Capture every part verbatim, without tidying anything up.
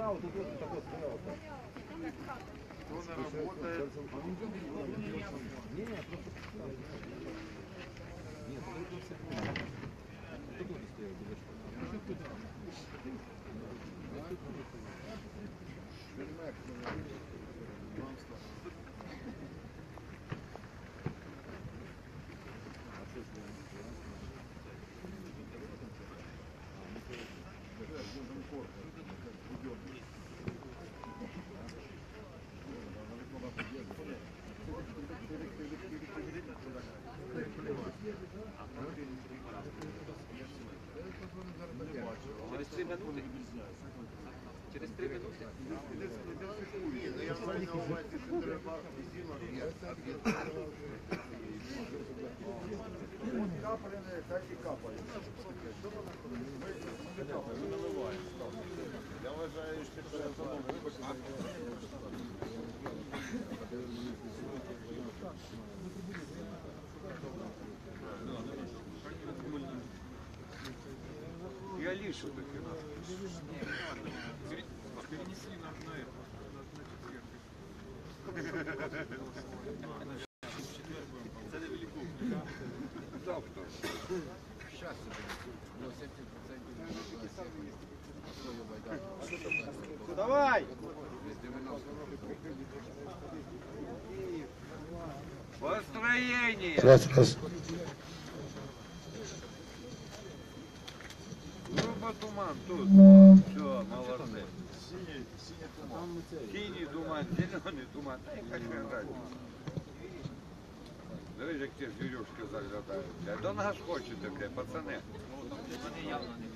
вот тут вот такой стоял. Он работает. Не, просто... Нет, это все понял. Кто тут стоял, девочка? Через три минути? Через три минути? Я маю на увазі, що треба капельне, хай і капає. Ми капаємо, наливаємо. Я вважаю, що це Я лишу таки. Перенесли на, на это, на, на четверг. Це не велику. Завтра. Давай! Построение! Раз, раз. Группа туман тут. Все, молодцы. Синий туман, зеленый туман. Да и какая разница. Давай же к тебе зверюшки заглядают. блядь. До нас хочете, блядь, пацаны. Они явно не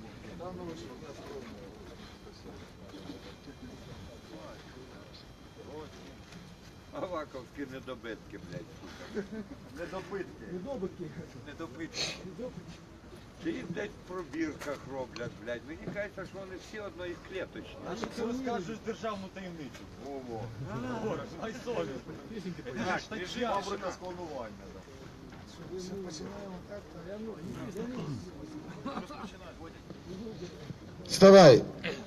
Аваковські недобитки, блядь. Недобитки. Недобитки. Недобитки. Чи їх, блядь, в пробірках роблять, блядь. Мені кажеться, що вони всі одноклеточні. А що ти розкажеш державну таємницю? Ого. Песенки Так, режим фабрика склонування. починаємо так-то. Я ну, я не... Вставай.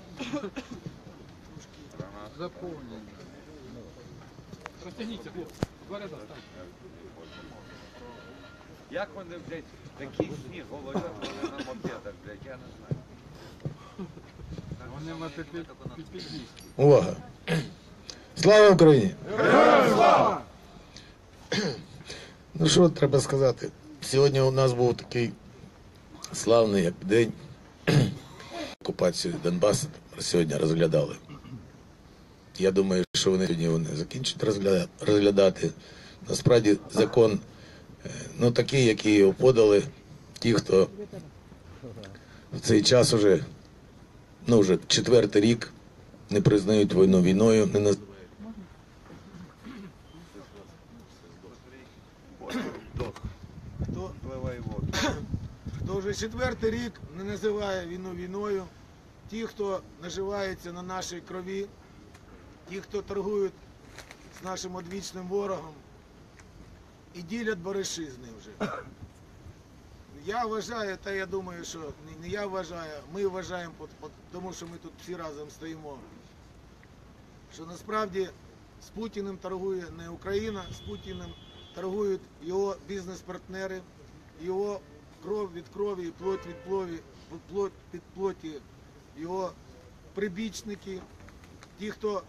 Заповнено. Розтягніться, хлопці. Два ряда ставте. Як вони, блядь, такий сніг голодять, коли на мопедах, блядь, я не знаю. Вони на підпільні. Увага. Слава Україні! Героям слава! Ну що треба сказати? Сьогодні у нас був такий славний як день. Окупацію Донбасу сьогодні розглядали. Я думаю, що вони сьогодні вони закінчать розгляда- розглядати. Насправді закон е, ну, такий, який його подали ті, хто в цей час уже, ну вже четвертий рік не признають війну війною, не називають. Хто, Пливай воду. хто вже четвертий рік не називає війну війною, ті, хто наживається на нашій крові, ті, хто торгують з нашим одвічним ворогом і ділять бариші з ним вже. Я вважаю, та я думаю, що не- не я вважаю, ми вважаємо, по- по- тому що ми тут всі разом стоїмо, що насправді з Путіним торгує не Україна, з Путіним торгують його бізнес-партнери, його кров від крові і плоть від плові, плоть від плоті, його прибічники, ті, хто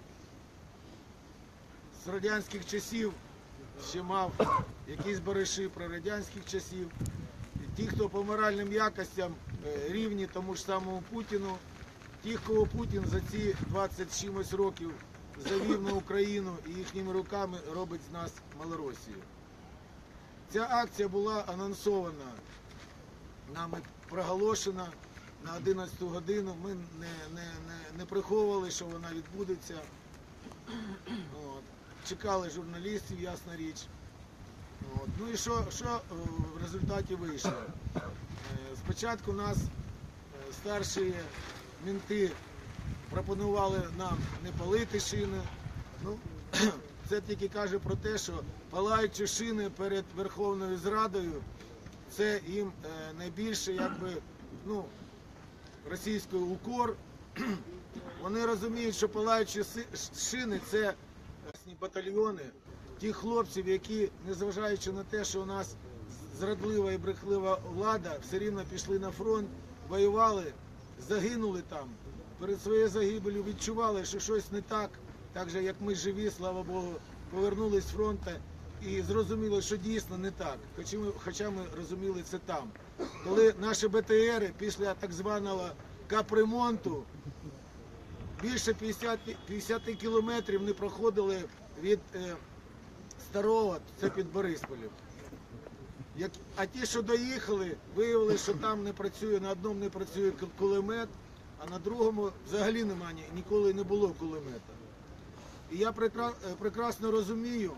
з радянських часів ще мав якісь бариші про радянських часів, ті, хто по моральним якостям е, рівні тому ж самому Путіну, ті, кого Путін за ці двадцять з чимось років завів на Україну і їхніми руками робить з нас Малоросію. Ця акція була анонсована, нами проголошена на одинадцяту годину. Ми не, не, не, не приховували, що вона відбудеться. От. Чекали журналістів, ясна річ. От. Ну і що, що е, в результаті вийшло? Е, Спочатку нас е, старші мінти пропонували нам не палити шини. Ну, це тільки каже про те, що палаючи шини перед Верховною Зрадою, це їм е, найбільше якби, ну, російською укор Вони розуміють, що палаючі си- шини – це батальйони тих хлопців, які, незважаючи на те, що у нас зрадлива і брехлива влада, все рівно пішли на фронт, воювали, загинули там. Перед своєю загибелью відчували, що щось не так, так же, як ми живі, слава Богу, повернулись з фронту і зрозуміли, що дійсно не так, хоча ми, хоча ми розуміли це там. Коли наші Б Т Ери після так званого капремонту більше п'ятдесят кілометрів не проходили від е, Старого, це під Борисполем. Як, а ті, що доїхали, виявили, що там не працює, на одному не працює кулемет, а на другому взагалі немає, ніколи не було кулемета. І я прекра, прекрасно розумію,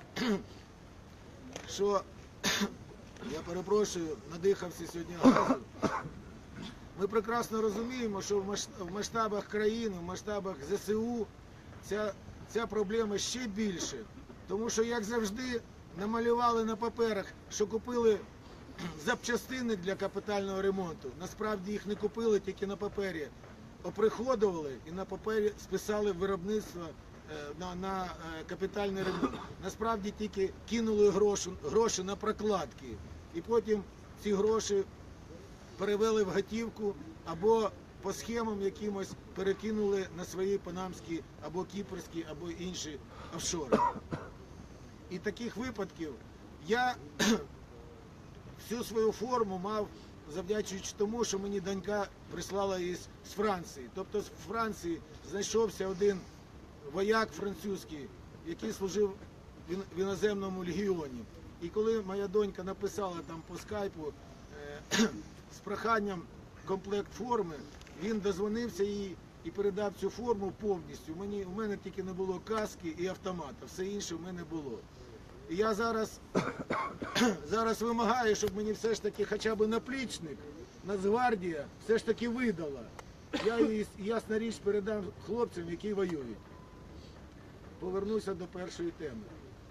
що, я перепрошую, надихався сьогодні газу. Ми прекрасно розуміємо, що в масштабах країни, в масштабах З С У ця, ця проблема ще більше. Тому що, як завжди, намалювали на паперах, що купили запчастини для капітального ремонту. Насправді їх не купили, тільки на папері. Оприходували і на папері списали виробництво на, на капітальний ремонт. Насправді тільки кинули гроші, гроші на прокладки. І потім ці гроші перевели в готівку або по схемам якимось перекинули на свої панамські або кіпрські, або інші офшори. І таких випадків я всю свою форму мав, завдячуючи тому, що мені донька прислала із з Франції. Тобто з Франції знайшовся один вояк французький, який служив в іноземному легіоні. І коли моя донька написала там по скайпу е з проханням комплект форми, він дозвонився їй і передав цю форму повністю. Мені, у мене тільки не було каски і автомата, все інше в мене було. І я зараз, зараз вимагаю, щоб мені все ж таки хоча б наплічник Нацгвардія все ж таки видала. Я її, ясна річ, передам хлопцям, які воюють. Повернуся до першої теми.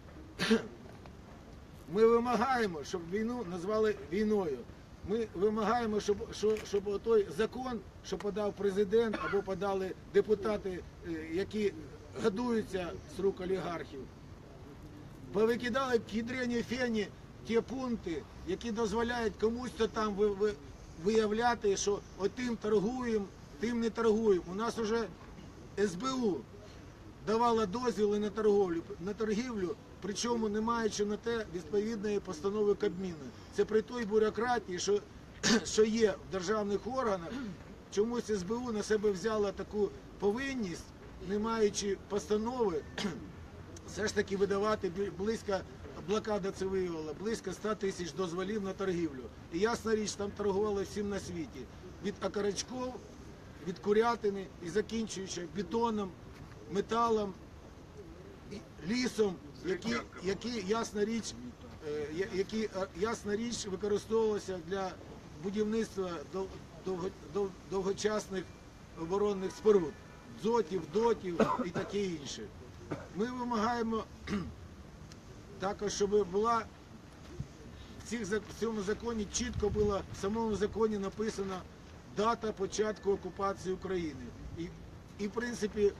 Ми вимагаємо, щоб війну назвали війною. Ми вимагаємо, щоб, щоб, щоб той закон, що подав президент або подали депутати, які годуються з рук олігархів, повикидали к ядрені фені ті пункти, які дозволяють комусь то там виявляти, що отим торгуємо, тим не торгуємо. У нас вже С Б У давала дозвіли на торгівлю, на торгівлю, причому не маючи на те відповідної постанови Кабміну. Це при той бюрократії, що, що є в державних органах, чомусь С Б У на себе взяла таку повинність, не маючи постанови, все ж таки видавати близько, блокада це виявила, близько ста тисяч дозволів на торгівлю. І ясна річ, там торгували всім на світі. Від окорочків, від курятини і закінчуючи бетоном, металом, лісом, які, які, ясна річ, які, ясна річ використовувалися для будівництва довгочасних оборонних споруд, дзотів, дотів і таке інше. Ми вимагаємо також, щоб була в, цих, в цьому законі чітко була в самому законі написана дата початку окупації України. І, і в принципі,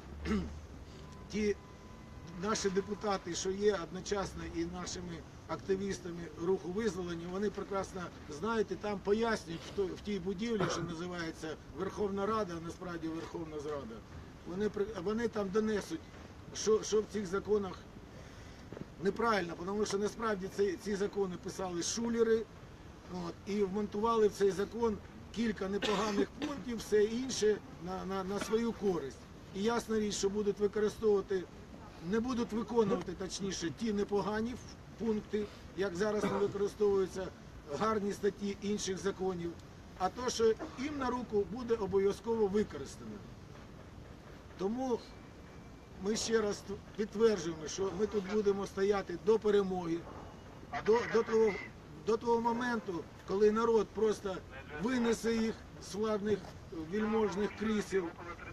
ті наші депутати, що є одночасно і нашими активістами руху визволення, вони прекрасно знають і там пояснюють в, той, в тій будівлі, що називається Верховна Рада, а насправді Верховна Зрада. Вони, вони там донесуть, що, що в цих законах неправильно, тому що насправді ці, ці закони писали шулери, от, і вмонтували в цей закон кілька непоганих пунктів, все інше на, на, на свою користь. І ясна річ, що будуть використовувати, не будуть виконувати, точніше, ті непогані пункти, як зараз не використовуються гарні статті інших законів, а то, що їм на руку буде обов'язково використано. Тому ми ще раз підтверджуємо, що ми тут будемо стояти до перемоги, до, до, того, до того моменту, коли народ просто винесе їх з владних вельможних крісел.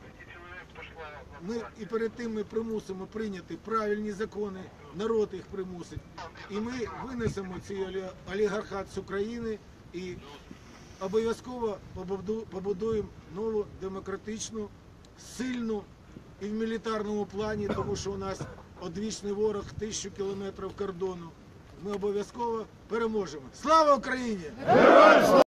Ми і перед тим ми примусимо прийняти правильні закони, народ їх примусить. І ми винесемо цей олігархат з України і обов'язково побудуємо нову демократичну сильну і в мілітарному плані, тому що у нас одвічний ворог тисячу кілометрів кордону. Ми обов'язково переможемо. Слава Україні!